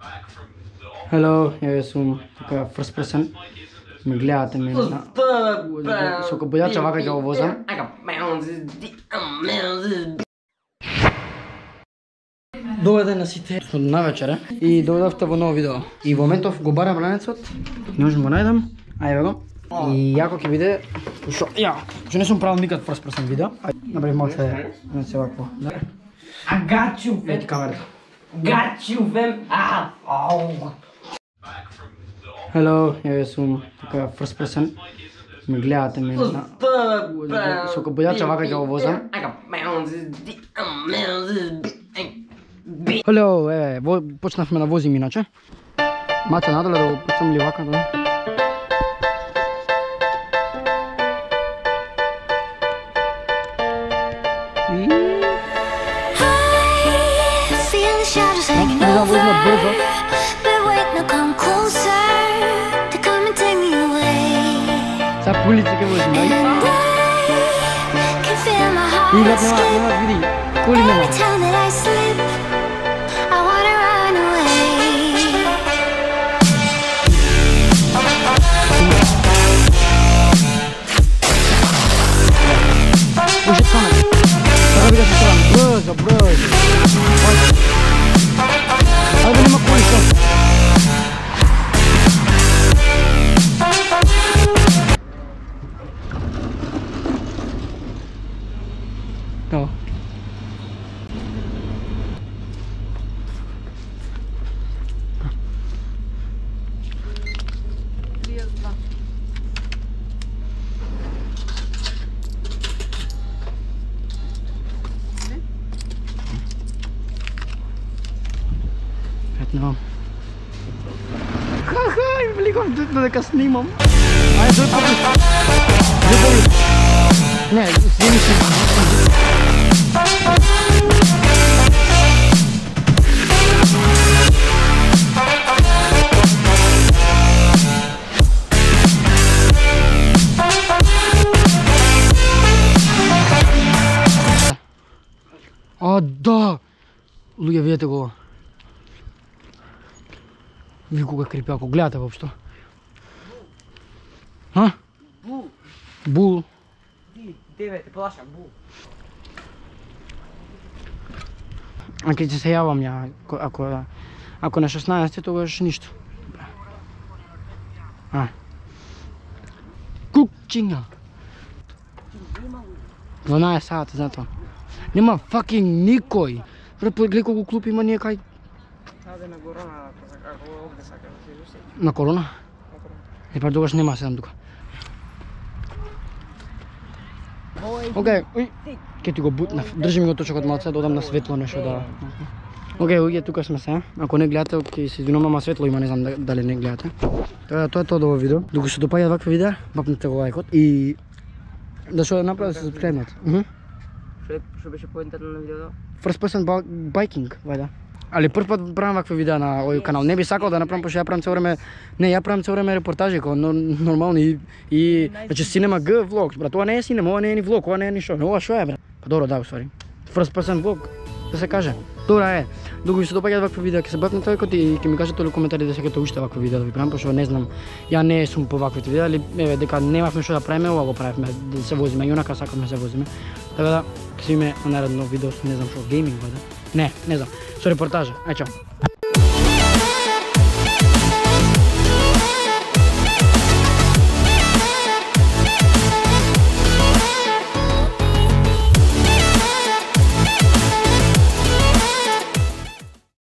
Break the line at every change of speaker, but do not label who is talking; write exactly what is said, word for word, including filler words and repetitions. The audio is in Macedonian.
Hello, ja sam така first person. Ме гледате ме на... Со кабеляча вака ќе го возам. Добар ден на сите. Од навечере и дојдовте во ново видео. И во моментов го барам ранецот. Не можам го најдам. Ајде го. И јако ќе биде шо ја, што не сум правил никад first person видео. Направив малку се не се вакво.
I got you, fam.
Ети камерата.
Got you, fam. Ah, oh.
Hello, ја сум така first person. Ме гледате ме на... Со кабеляча вака ќе го возам. Hello, е, почнавме да возим иначе. Мате надоле да го пуцам ли вака, да? Значи да возиме брзо. Сега по улица ќе возим, ајде? И глед, нема, нема, види, коли нема. Ужи камера. Треба да се трам, брзо, брзо. Ајде, нема коли, што? Evo.
trideset dva.
Петно. Ха-ха, им влигам дека снимам. Ајде, дој побли. Дој побли. Не, сними се. А, да! Луѓе, видете го. Ви кога крипи, ако гледате воопшто. А?
Бул.
Бул.
Девете, плаша, бул.
Ако ќе се јавам ја, ако, ако на шеснаесет, тогаш ништо. А. Кукчиња. дванаесет сати, затоа. Нема факинг никој. Гледај колку клуп има ние кај...
Аде на корона, ако овде сака да се изусеќи.
На корона?
На корона.
Е, па тогаш нема седам тука. Океј, уј, ке ти го бутнав. Држи ми го точокот малце, да одам на светло нешто да... Океј, луѓе, тука сме се. Ако не гледате, ќе се извинувам, ама светло има, не знам дали не гледате. Тоа тоа е тоа до ово видео. Докато се допаѓаат вакви видеа, бапнете го лајкот и да што да направите да се субскрибнат.
Што беше поентата на видеото?
First person biking, вајда. Али прв пат правам вакви видеа на овој канал. Не би сакал да направам, пошто ја правам цело време, не, ја правам цело време репортажи како нормално и и значи Cinema G влог, брат. Ова не е синема, ова не е ни влог, ова не е ни шо. Ова шо е, брат? Па добро, да, усвари. First person влог, да се каже. Добра е. Докато ви се допаѓаат вакви видеа, ќе се бавите тој и ќе ми кажете ли коментари да сакате уште вакви видеа да ви правам, пошто не знам. Ја не сум по ваквите видеа, али еве дека немавме што да правиме, ова го правевме, да се возиме, јунака сакаме да се возиме. Така да, ќе се видиме на наредно видео со не знам што, гейминг, вајда. Не, не знам. Со репортажа. Ај чао.